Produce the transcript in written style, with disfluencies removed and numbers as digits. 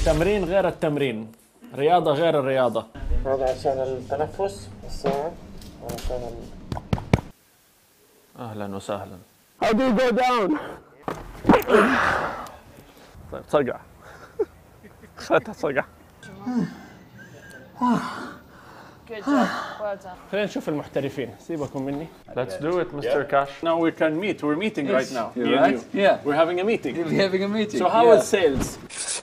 تمرين غير التمرين، رياضة غير الرياضة. هذا عشان التنفس الساعة وعشان أهلا وسهلا. How do you go down? طيب صقع. خذها صقع. Good job. Well done. خلينا نشوف المحترفين، سيبكم مني. Let's do it, Mr. Cash. Now we can meet. We're meeting right now. Right? Yeah. We're having a meeting. We're having a meeting. So how Yeah. is sales?